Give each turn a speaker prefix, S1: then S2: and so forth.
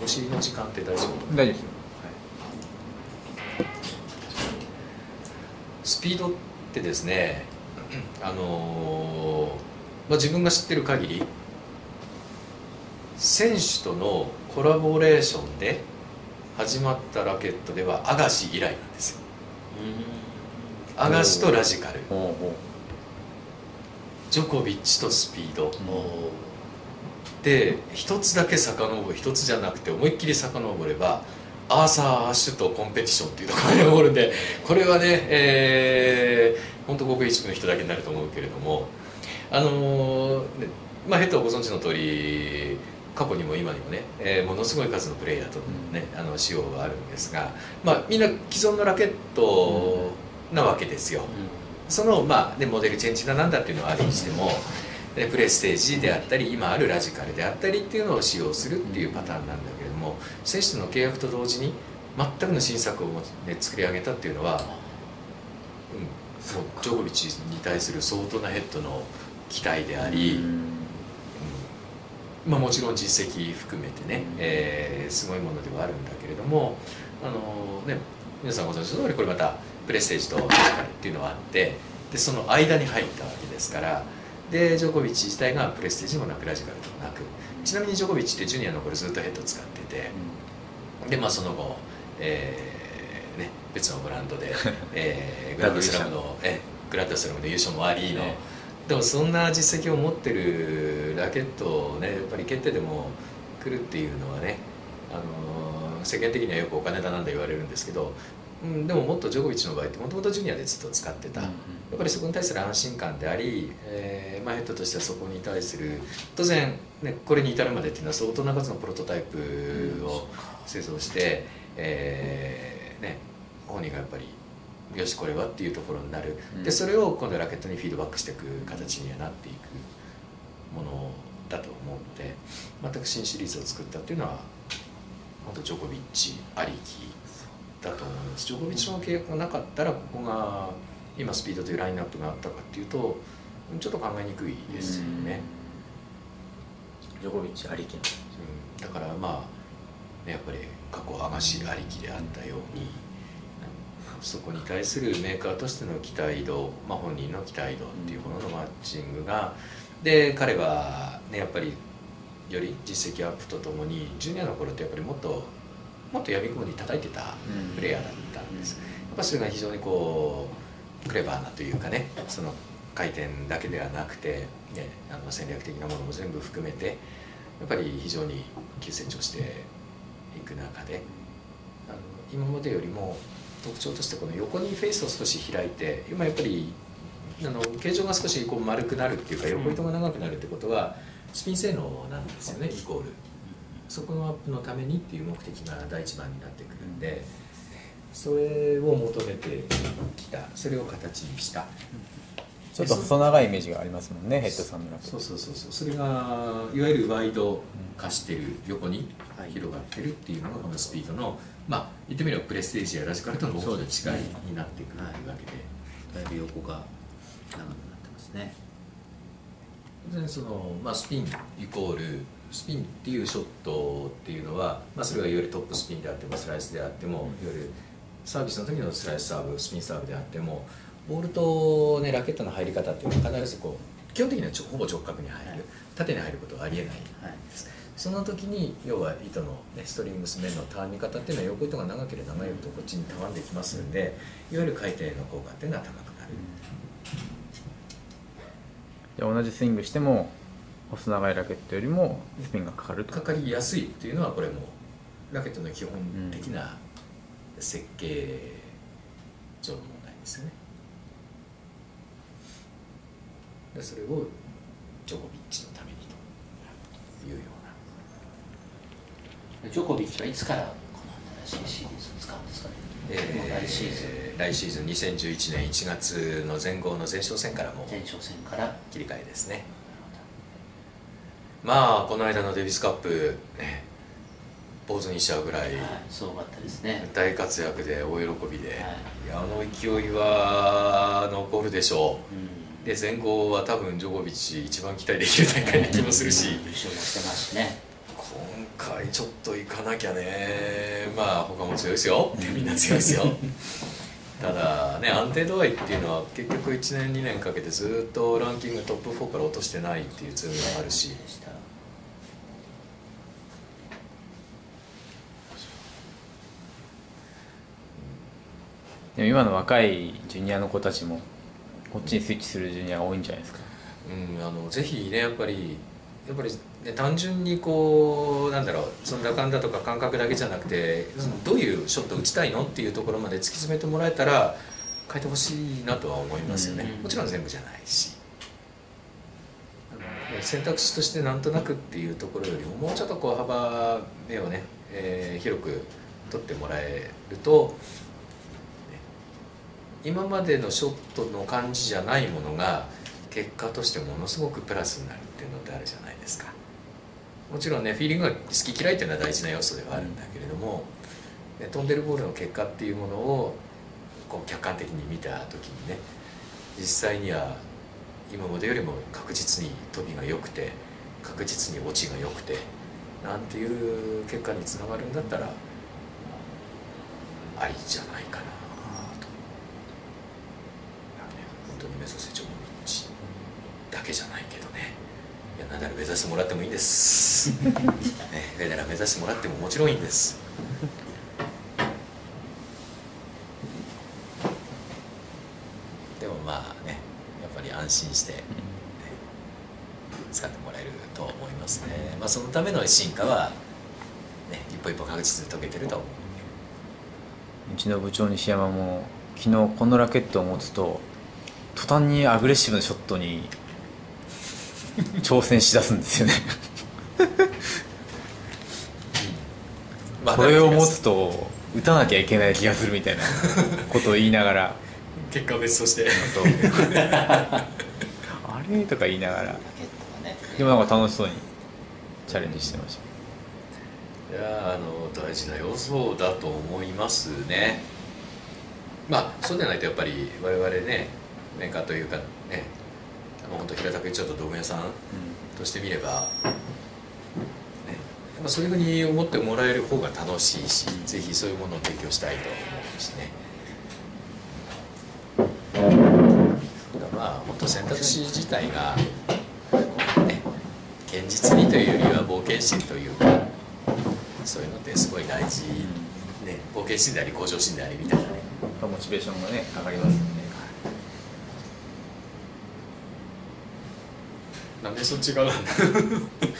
S1: お尻の時間って大丈夫？
S2: 大丈夫ですよ。
S1: スピードってですね、自分が知ってる限り選手とのコラボレーションで始まったラケットではアガシ以来なんですよ。アガシとラジカル、ジョコビッチとスピードで、一つだけ遡る、一つじゃなくて思いっきり遡ればアーサー・アッシュとコンペティションっていうところに残るんで、これはね、本当ごく一部の人だけになると思うけれども、ヘッドはご存知の通り過去にも今にもね、ものすごい数のプレイヤーとね、使用があるんですが、みんな既存のラケットなわけですよ。そのモデルチェンジだなんだっていうのはあるにしても、プレステージであったり今あるラジカルであったりっていうのを使用するっていうパターンなんだけれども、選手との契約と同時に全くの新作を、作り上げたっていうのは、もうジョコビッチに対する相当なヘッドの期待であり、もちろん実績含めてね、すごいものではあるんだけれども、皆さんご存知の通りこれまたプレステージとラジカルっていうのはあって、でその間に入ったわけですから、でジョコビッチ自体がプレステージもなくラジカルでもなく、ちなみにジョコビッチってジュニアの頃ずっとヘッド使ってて、でその後、別のブランドで、グランドスラムの優勝もありの、でもそんな実績を持ってるラケットをね、やっぱり決定でも来るっていうのはね、世間的にはよくお金だなんだ言われるんですけど、でももっとジョコビッチの場合ってもともとジュニアでずっと使ってた、やっぱりそこに対する安心感であり、ヘッドとしてはそこに対する当然、これに至るまでっていうのは相当な数のプロトタイプを製造して、本人がやっぱりよしこれはっていうところになる、でそれを今度ラケットにフィードバックしていく形にはなっていくものだと思うので、全く新シリーズを作ったっていうのは本当ジョコビッチありきだと思います。ジョコビッチの契約がなかったらここが今スピードというラインナップがあったかっていうとちょっと考えにくいですよね。
S3: ジョコビッチありきの、
S1: だからやっぱり過去アガシありきであったように、そこに対するメーカーとしての期待度、本人の期待度っていうもののマッチングが、で彼はやっぱりより実績アップとともにジュニアの頃ってやっぱりもっと闇雲に叩いてたプレイヤーだったんです。やっぱそれが非常にクレバーなというかね、その回転だけではなくて、戦略的なものも全部含めてやっぱり非常に急成長していく中で、今までよりも特徴としてこの横にフェイスを少し開いて、今やっぱり形状が少し丸くなるっていうか横糸が長くなるってことはスピン性能なんですよね、イコールそこのアップのためにっていう目的が第一番になってくるんで、それを求めてきた、それを形にした、
S2: ちょっと細長いイメージがありますもんね、ヘッドさんのラケット。
S1: それがいわゆるワイド化してる、横に広がってるっていうのがこのスピードの言ってみればプレステージやラジカルとの大きな違いになってくるというわけで、
S3: だいぶ横が長くなってますね。
S1: スピンイコールスピンっていうショットっていうのは、それがいわゆるトップスピンであってもスライスであっても、いわゆるサービスの時のスライスサーブ、スピンサーブであっても、ボールと、ラケットの入り方っていうのは必ず基本的にはほぼ直角に入る、縦に入ることはありえないんです、その時に要は糸の、ストリングス面のたわみ方っていうのは横糸が長ければ長いほどこっちにたわんできますんで、いわゆる回転の効果っていうのは高くなる。
S2: 同じスイングしても細長いラケットよりもスピンがかかると、
S1: かかりやすいっていうのはこれもラケットの基本的な設計上の問題ですよね。でそれをジョコビッチのためにというような。
S3: ジョコビッチはいつからこの新しいシリーズを使うんですかね。
S1: 来シーズン2011年1月の前後の前哨戦からも
S3: 前哨戦から
S1: 切り替えですね。この間のデビスカップ、坊主にしちゃうぐらい、
S3: すごかったですね。
S1: 大活躍で大喜びで、あの勢いは残るでしょう、で前後は多分ジョコビッチ一番期待できる大会な気もするし、
S3: 優勝もしてますしね。
S1: 今回ちょっと行かなきゃね。まあ他も強いですよ、みんな強いですよ。ただね、安定度合いっていうのは結局1年2年かけてずっとランキングトップ4から落としてないっていう強みがあるし、
S2: でも今の若いジュニアの子たちもこっちにスイッチするジュニアが多いんじゃないですか。
S1: ぜひね、やっぱりね、単純にこうなんだろう、その打感だとか感覚だけじゃなくて、どういうショット打ちたいのっていうところまで突き詰めてもらえたら変えてほしいなとは思いますよね。もちろん全部じゃないし、選択肢としてなんとなくっていうところよりももうちょっとこう目をね、広く取ってもらえると、今までのショットの感じじゃないものが結果としてものすごくプラスになるっていうのってあるじゃないですか。もちろんね、フィーリングが好き嫌いっていうのは大事な要素ではあるんだけれども、飛んでるボールの結果っていうものをこう客観的に見た時にね、実際には今までよりも確実に飛びが良くて確実に落ちが良くてなんていう結果につながるんだったらありじゃないかなと。本当に目指せジョコビッチだけじゃないけどね、いやナダル目指してもらってもいいんです、ね、フェデラー目指してもらってももちろんいいんです。でもまあね、やっぱり安心して、ね、使ってもらえると思いますね。まあ、そのための進化は、ね、一歩一歩確実に遂げてると思う。
S2: うちの部長西山も昨日このラケットを持つと途端にアグレッシブなショットに挑戦しだすんですよねこれを持つと打たなきゃいけない気がするみたいなことを言いながら
S1: 結果は別として
S2: あれとか言いながら、でもなんか楽しそうにチャレンジしてました。
S1: いや大事な要素だと思いますね。まあそうでないとやっぱり我々ね、メーカーというかね、本当平たく言っちゃうと道具屋さんとしてみれば、そういうふうに思ってもらえる方が楽しいし、ぜひそういうものを提供したいと思うしね。まあ本当選択肢自体が、ね、現実にというよりは冒険心というか、そういうのってすごい大事、ね、冒険心であり向上心でありみたいなね、
S2: モチベーションがね上がりますよね。
S1: なんでそっち側なんだ